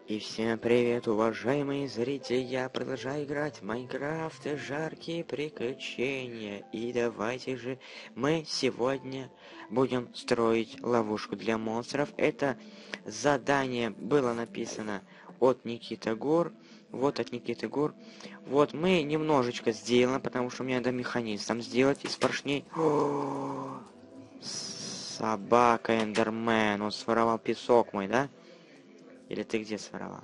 И всем привет, уважаемые зрители! Я продолжаю играть в Майнкрафт и жаркие приключения. И давайте же мы сегодня будем строить ловушку для монстров. Это задание было написано от Никиты Гор. Вот от Никиты Гор. Вот мы немножечко сделаем, потому что мне надо механизм там сделать из поршней. Собака Эндермен, он своровал песок мой, да? Или ты где своровал?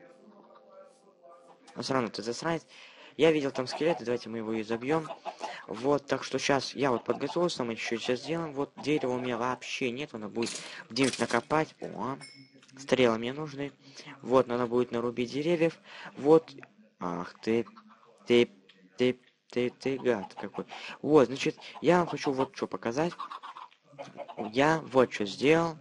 Но все равно ты засранец. Я видел там скелеты, давайте мы его и забьем. Вот, так что сейчас я вот подготовился, мы еще сейчас сделаем. Вот дерева у меня вообще нет, надо будет где-нибудь накопать. О, стрелы мне нужны. Вот, надо будет нарубить деревьев. Вот, ах ты, ты, ты гад какой. Вот, значит, я вам хочу вот что показать. Я вот что сделал.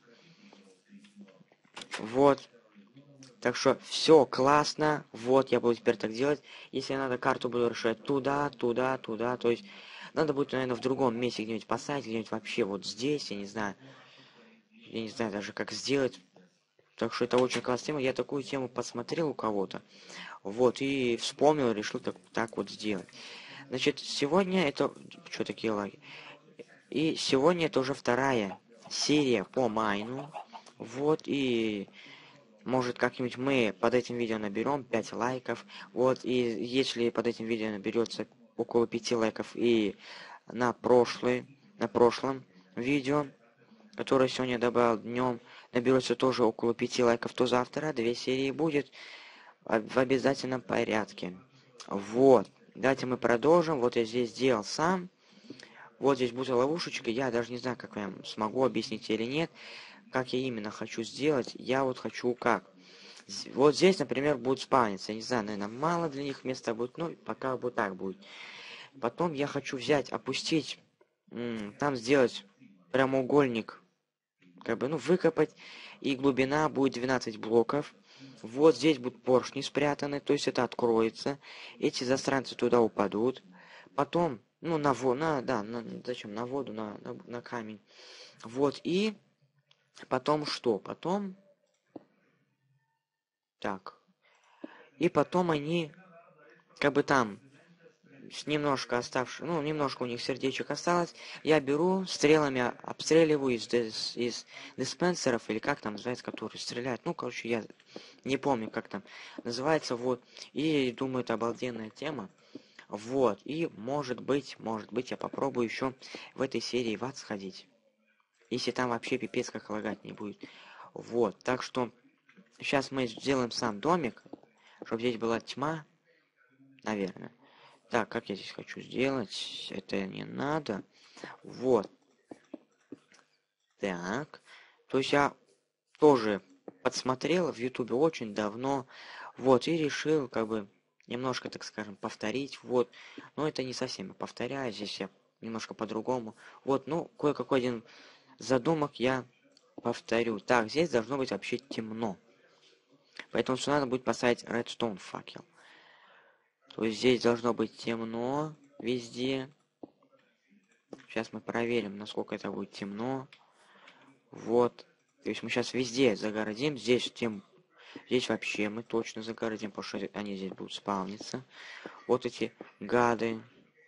Вот, так что все классно. Вот, я буду теперь так делать. Если надо, карту буду решать туда, туда, туда. То есть надо будет, наверное, в другом месте где-нибудь поставить, где-нибудь вообще вот здесь, я не знаю. Я не знаю даже, как сделать. Так что это очень классная тема. Я такую тему посмотрел у кого-то. Вот, и вспомнил, решил так вот сделать. Значит, сегодня это... Что такие лаги? И сегодня это уже вторая серия по Майну. Вот, и может, как-нибудь мы под этим видео наберем 5 лайков. Вот, и если под этим видео наберется около 5 лайков и на прошлом видео, которое сегодня добавил днем, наберется тоже около 5 лайков, то завтра 2 серии будет в обязательном порядке. Вот. Давайте мы продолжим. Вот я здесь сделал сам. Вот здесь будет ловушечка. Я даже не знаю, как я смогу объяснить или нет. Как я именно хочу сделать. Я вот хочу как. Вот здесь, например, будет спавниться. Я не знаю, наверное, мало для них места будет. Ну, пока вот так будет. Потом я хочу взять, опустить, там сделать прямоугольник. Как бы, ну, выкопать. И глубина будет 12 блоков. Вот здесь будут поршни спрятаны. То есть это откроется. Эти засранцы туда упадут. Потом, ну, на воду, зачем? На воду, на камень. Вот, и потом что? Потом, так. И потом они, как бы там, немножко оставших, ну, немножко у них сердечек осталось, я беру, стрелами обстреливаю из диспенсеров, или как там называется, которые стреляют, ну, короче, я не помню, как там называется, вот, и думаю, это обалденная тема, вот, и может быть, я попробую еще в этой серии в ад сходить, если там вообще пипец как лагать не будет, вот, так что сейчас мы сделаем сам домик, чтобы здесь была тьма, наверное. Так, как я здесь хочу сделать? Это не надо. Вот. Так. То есть я тоже подсмотрел в Ютубе очень давно. Вот, и решил, как бы, немножко, так скажем, повторить. Вот. Но это не совсем я повторяю. Здесь я немножко по-другому. Вот, ну, кое-какой один задумок я повторю. Так, здесь должно быть вообще темно. Поэтому сюда надо будет поставить редстоун факел. То есть здесь должно быть темно везде. Сейчас мы проверим, насколько это будет темно. Вот. То есть мы сейчас везде загородим. Здесь вообще мы точно загородим, потому что они здесь будут спавниться. Вот эти гады.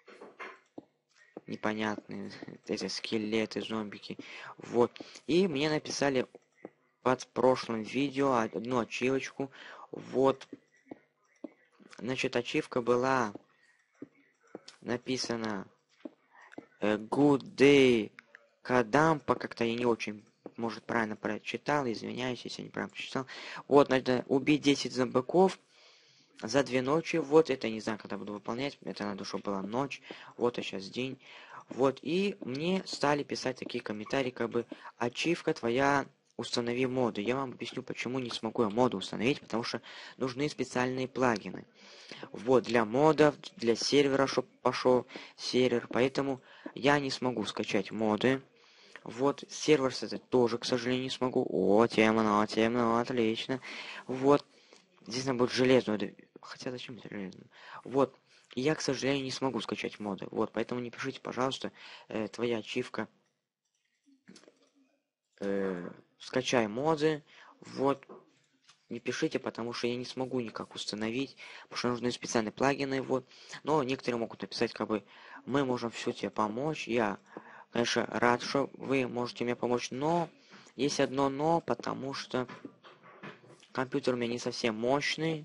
Непонятные. Эти скелеты, зомбики. Вот. И мне написали под прошлым видео одну ачивочку. Вот. Значит, ачивка была написана Good Day Кадампа, как-то я не очень, может, правильно прочитал, извиняюсь, если я неправильно прочитал. Вот, надо убить 10 зомбаков за 2 ночи, вот, это не знаю, когда буду выполнять, это надо, чтобы была ночь, вот, а сейчас день. Вот, и мне стали писать такие комментарии, как бы, ачивка твоя, установи моды. Я вам объясню, почему не смогу я моды установить, потому что нужны специальные плагины. Вот, для модов, для сервера, чтобы пошел сервер, поэтому я не смогу скачать моды. Вот, сервер создать тоже, к сожалению, не смогу. О, темно, отлично. Вот, здесь надо будет железную, хотя зачем это железную? Вот, и я, к сожалению, не смогу скачать моды. Вот, поэтому не пишите, пожалуйста, твоя ачивка, скачай моды. Вот, не пишите, потому что я не смогу никак установить, потому что нужны специальные плагины, вот. Но некоторые могут написать, как бы, мы можем все тебе помочь. Я, конечно, рад, что вы можете мне помочь, но есть одно но, потому что компьютер у меня не совсем мощный.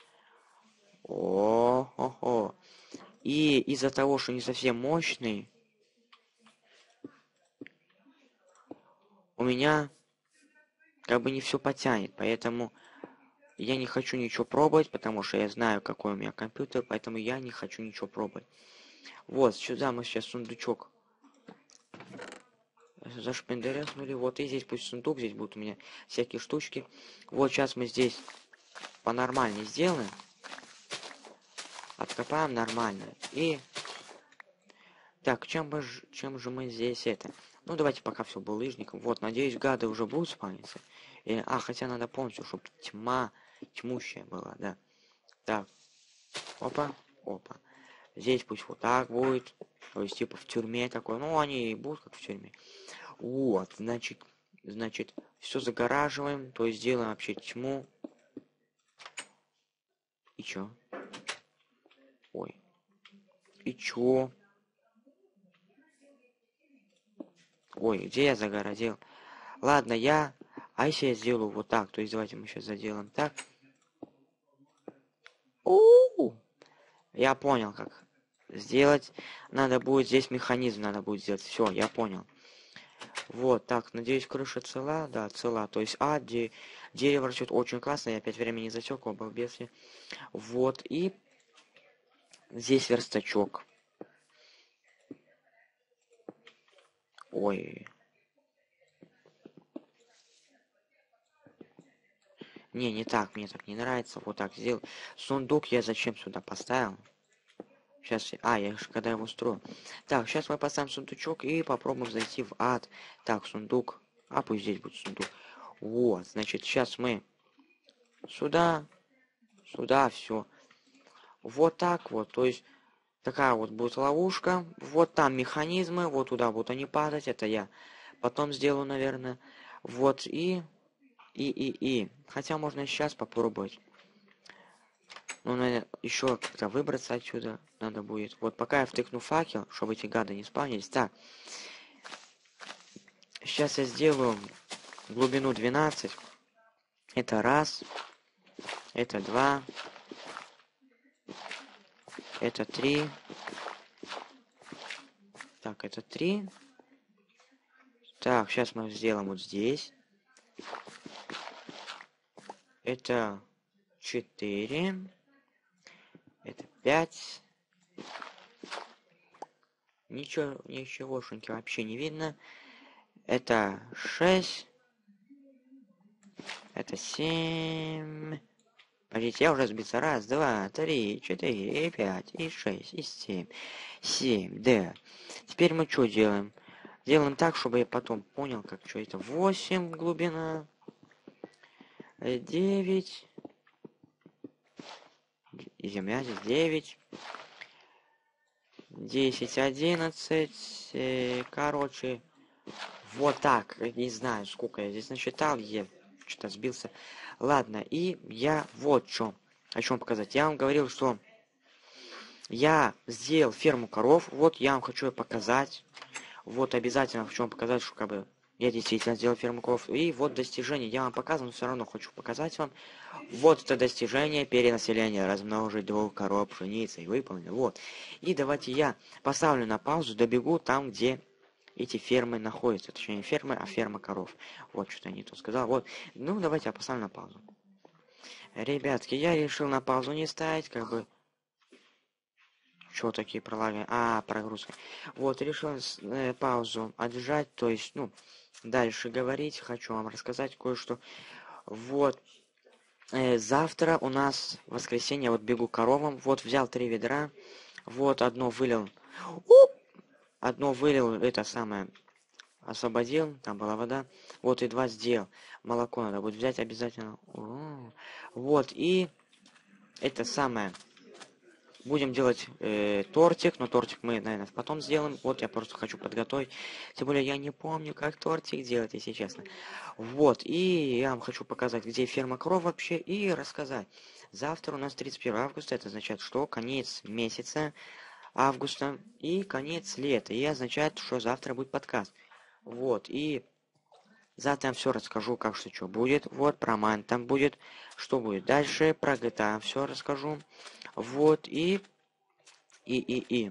О-хо-хо. И из-за того, что не совсем мощный, у меня как бы не все потянет, поэтому я не хочу ничего пробовать, потому что я знаю, какой у меня компьютер, поэтому я не хочу ничего пробовать. Вот, сюда мы сейчас сундучок зашпендереснули. Вот, и здесь пусть сундук, здесь будут у меня всякие штучки. Вот, сейчас мы здесь по-нормальней сделаем. Откопаем нормально. И... Так, чем же мы здесь это? Ну, давайте пока все булыжником. Вот, надеюсь, гады уже будут спавниться. Хотя надо полностью, чтобы тьмущая была, да. Так, опа, опа. Здесь пусть вот так будет. То есть, типа, в тюрьме такой. Ну, они и будут как в тюрьме. Вот, значит, все загораживаем. То есть, делаем вообще тьму. И чё? Ой. И чё? Ой, где я загородил? Ладно, А если я сделаю вот так? То есть, давайте мы сейчас заделаем так. У-у-у! Я понял, как сделать. Надо будет здесь механизм, надо будет сделать. Все, я понял. Вот, так, надеюсь, крыша цела. Да, цела. То есть, дерево растет очень классно. Я опять времени засек, балбесы. Вот, и здесь верстачок. Ой. Не так, мне так не нравится. Вот так сделал. Сундук я зачем сюда поставил? Сейчас, я же когда его строю. Так, сейчас мы поставим сундучок и попробуем зайти в ад. Так, сундук. Пусть здесь будет сундук. Вот, значит, сейчас мы сюда, все. Вот так вот, то есть такая вот будет ловушка. Вот там механизмы, вот туда будут они падать. Это я потом сделаю, наверное. Вот и. Хотя можно сейчас попробовать. Ну, наверное, еще как-то выбраться отсюда надо будет. Вот пока я втыкну факел, чтобы эти гады не спавнились. Так. Сейчас я сделаю глубину 12. Это раз. Это два. Это 3. Так, это 3. Так, сейчас мы сделаем вот здесь. Это 4. Это 5. Ничегошеньки вообще не видно. Это 6. Это 7. Подождите, я уже сбился. Раз, два, три, 4, и 5, и 6, и 7. 7, да. Теперь мы что делаем? Делаем так, чтобы я потом понял, как что это. 8 глубина. 9. И земля здесь 9. 10, 11. Короче, вот так. Не знаю, сколько я здесь насчитал. Я что-то сбился. Ладно, и я вот что хочу вам показать. Я вам говорил, что я сделал ферму коров. Вот я вам хочу показать. Вот обязательно хочу вам показать, что как бы я действительно сделал ферму коров. И вот достижение. Я вам показываю, но все равно хочу показать вам. Вот это достижение перенаселения. Размножить 2 коров пшеницы. Выполнено. Вот. И давайте я поставлю на паузу, добегу там, где эти фермы находятся. Точнее, не фермы, а ферма коров. Вот, что-то я не то сказал. Вот. Ну, давайте я поставлю на паузу. Ребятки, я решил на паузу не ставить, как бы... Что такие пролаги? Прогрузка. Вот, решил паузу отжать, то есть, дальше говорить. Хочу вам рассказать кое-что. Вот. Завтра у нас воскресенье, вот бегу коровам. Вот, взял 3 ведра. Вот, одно вылил. Одно вылил, это самое, освободил, там была вода. Вот, и 2 сделал. Молоко надо будет взять обязательно. Вот, и это самое... будем делать тортик, но тортик мы, наверное, потом сделаем. Вот я просто хочу подготовить. Тем более я не помню, как тортик делать, если честно. Вот, и я вам хочу показать, где ферма коров вообще, и рассказать. Завтра у нас 31 августа, это означает, что конец месяца августа и конец лета. И означает, что завтра будет подкаст. Вот, и завтра я все расскажу, как что будет. Вот, про Майн там будет. Что будет дальше, про GTA все расскажу. Вот, и.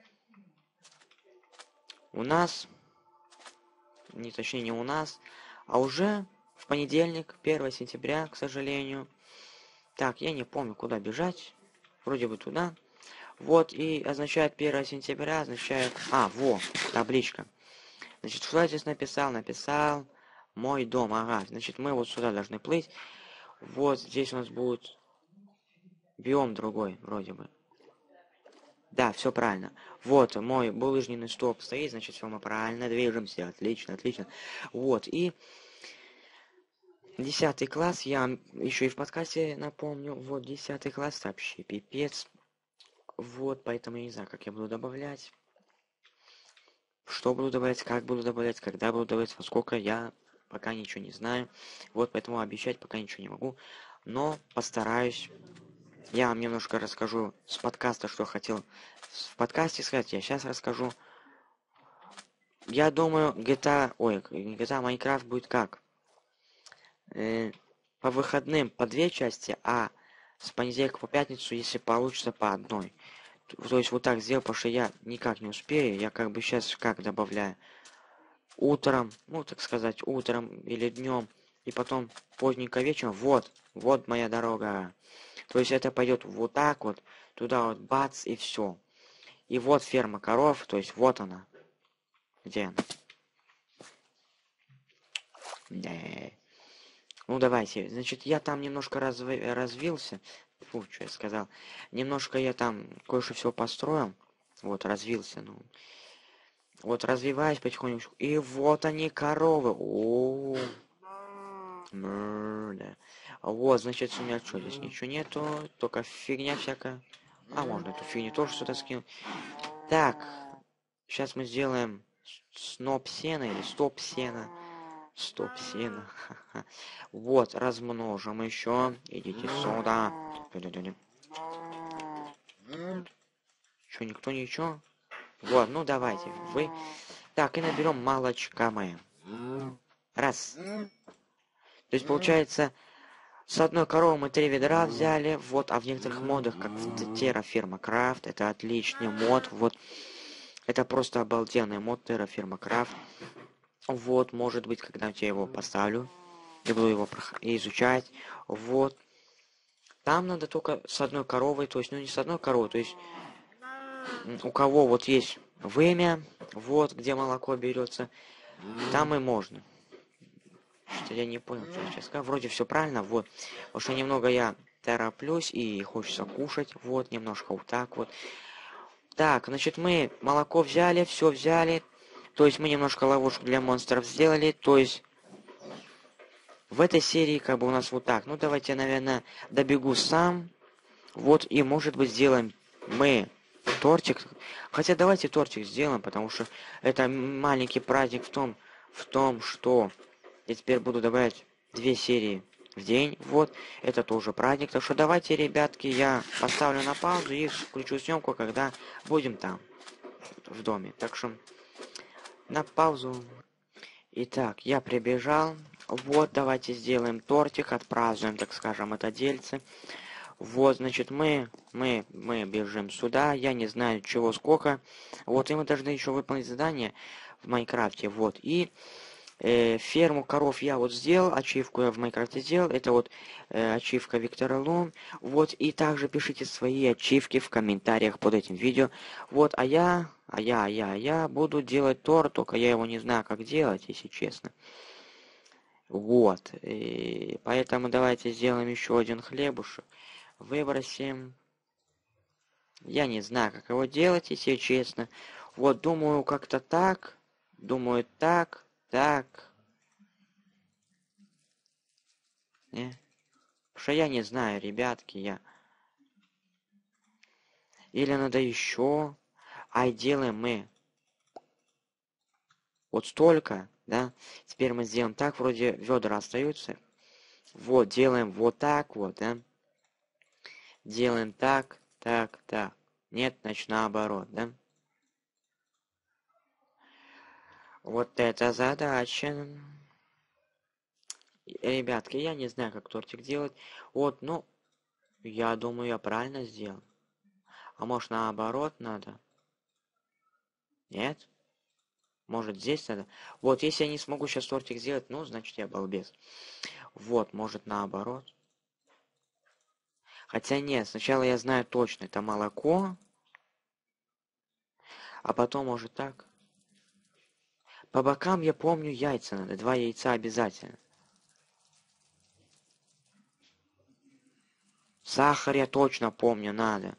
У нас, не точнее не у нас, а уже в понедельник, 1 сентября, к сожалению. Так, я не помню, куда бежать. Вроде бы туда. Вот, и означает 1 сентября, означает... табличка. Значит, что я здесь написал? Написал мой дом, ага. Значит, мы вот сюда должны плыть. Вот здесь у нас будет биом другой, вроде бы. Да, все правильно. Вот, мой булыжный стоп стоит, значит, все мы правильно движемся. Отлично, отлично. Вот, и 10 класс, я еще и в подкасте напомню. Вот, 10 класс, вообще пипец. Вот, поэтому я не знаю, как я буду добавлять. Что буду добавлять, как буду добавлять, когда буду добавлять, во сколько, я пока ничего не знаю. Вот, поэтому обещать пока ничего не могу. Но постараюсь. Я вам немножко расскажу с подкаста, что хотел в подкасте сказать. Я сейчас расскажу. Я думаю, GTA Майнкрафт будет как? По выходным по 2 части, а с понедельника по пятницу, если получится, по одной. То есть вот так сделал, потому что я никак не успею. Я как бы сейчас как добавляю. Утром, ну так сказать, утром или днем, и потом поздненько вечером. Вот моя дорога. То есть это пойдет вот так вот, туда вот бац и все. И вот ферма коров, то есть вот она. Где она? Ну давайте. Значит, я там немножко развился. Фу, что я сказал. Немножко я там кое-что все построил. Вот, развился, ну. Вот, развиваюсь потихонечку. И вот они, коровы. О, да. Вот, значит, у меня что, здесь ничего нету. Только фигня всякая. А, можно эту фигню тоже сюда скинуть. Так, сейчас мы сделаем сноп сена или стоп сена. Стоп сена. Вот, размножим еще. Идите сюда. Что, никто ничего? Вот, ну давайте. Вы. Так, и наберем молочка мы. Раз. То есть получается, с одной коровы мы 3 ведра взяли. Вот, а в некоторых модах, как в Terraform Craft, это отличный мод. Вот. Это просто обалденный мод Terraform Craft. Вот, может быть, когда-нибудь я его поставлю. Я буду его изучать. Вот. Там надо только с одной коровой, то есть, ну не с одной коровой, то есть у кого вот есть вымя, вот где молоко берется, там и можно. Что я не понял, что я сейчас сказал. Вроде все правильно, вот. Потому что немного я тороплюсь и хочется кушать, вот, немножко вот так вот. Так, значит, мы молоко взяли, все взяли. То есть мы немножко ловушку для монстров сделали, то есть в этой серии как бы у нас вот так. Ну, давайте, наверное, добегу сам. Вот, и, может быть, сделаем мы тортик. Хотя давайте тортик сделаем, потому что это маленький праздник в том, что я теперь буду добавлять 2 серии в день. Вот, это тоже праздник. Так что давайте, ребятки, я поставлю на паузу и включу съемку, когда будем там, в доме. Так что на паузу. Итак, я прибежал. Вот, давайте сделаем тортик, отпразднуем, так скажем, это дельце. Вот, значит, мы бежим сюда, я не знаю чего сколько. Вот, и мы должны еще выполнить задание в Майнкрафте, вот. И ферму коров я вот сделал, ачивку я в Майнкрафте сделал, это вот ачивка Виктора Лун. Вот, и также пишите свои ачивки в комментариях под этим видео. Вот, а я буду делать торт, только я его не знаю, как делать, если честно. Вот, и поэтому давайте сделаем еще один хлебушек. Выбросим. Я не знаю, как его делать, если честно. Вот, думаю, как-то так. Думаю, так. Не? Потому что я не знаю, ребятки, я... Или надо еще. А делаем мы вот столько, да? Теперь мы сделаем так, вроде ведра остаются. Вот, делаем вот так вот, да? Делаем так, так, так. Нет, значит наоборот, да? Вот это задача. Ребятки, я не знаю, как тортик делать. Вот, ну, я думаю, я правильно сделал. А может наоборот надо? Нет? Может здесь надо? Вот, если я не смогу сейчас тортик сделать, ну, значит я балбес. Вот, может наоборот. Хотя нет, сначала я знаю точно, это молоко, а потом может так. По бокам я помню яйца надо, 2 яйца обязательно. Сахар я точно помню, надо.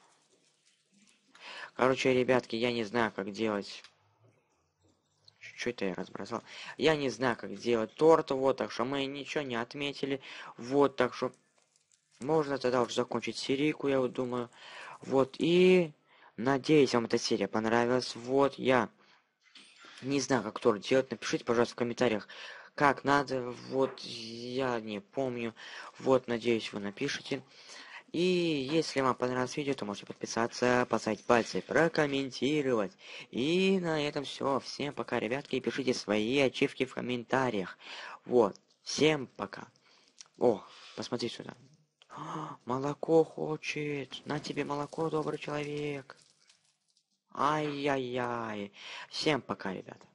Короче, ребятки, я не знаю, как делать. Что это я разбросал? Я не знаю, как делать торт, вот, так что мы ничего не отметили. Вот, так что можно тогда уже закончить серийку, я вот думаю. Вот, и надеюсь, вам эта серия понравилась. Вот, я не знаю, как торт делать. Напишите, пожалуйста, в комментариях, как надо. Вот, я не помню. Вот, надеюсь, вы напишите. И если вам понравилось видео, то можете подписаться, поставить пальцы, прокомментировать. И на этом все. Всем пока, ребятки, и пишите свои ачивки в комментариях. Вот. Всем пока. О, посмотри сюда. Молоко хочет. На тебе молоко, добрый человек. Ай-яй-яй. Всем пока, ребята.